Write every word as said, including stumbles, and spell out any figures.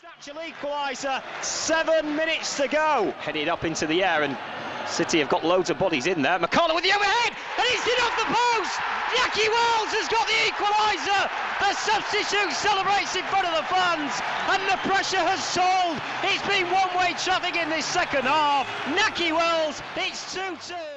Actual equaliser, seven minutes to go. Headed up into the air, and City have got loads of bodies in there. McArdle with the overhead, and it's in off the post. Nahki has got the equaliser. The substitute celebrates in front of the fans, and the pressure has sold. It's been one-way traffic in this second half. Nahki, it's two two.